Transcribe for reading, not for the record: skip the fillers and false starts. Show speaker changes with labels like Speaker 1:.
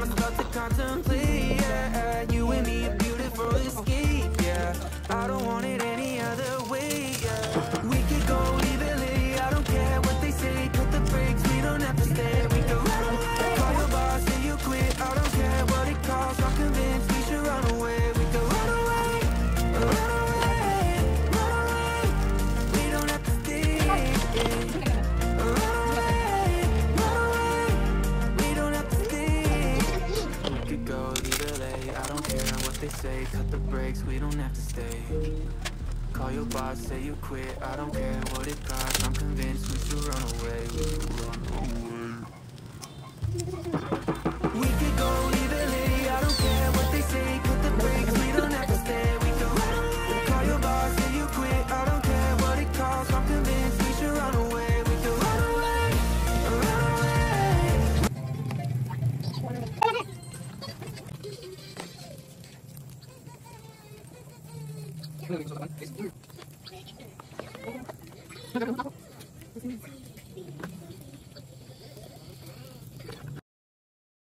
Speaker 1: was about to contemplate, yeah. You and me a beautiful escape, yeah. I don't want it any other way, yeah. We could go, leave it late, I don't care what they say. Cut the brakes, we don't have to stay. We could run away, call your boss, say you quit. I don't care what it costs, I'm convinced we should run away. We could run away, run away, run away. We don't have to stay. Run away, run away. We don't have to stay. We could go, leave it late, I don't care what they say. Cut the brakes, we don't have to stay. Call your boss, say you quit. I don't care what it costs, I'm convinced we should run away. We should run away. We could go, leave it late, I don't care what they say. Cut the brakes, we don't have to stay. We could run away. Call your boss, say you quit. I don't care what it costs, I'm convinced we should run away. We could run away, run away.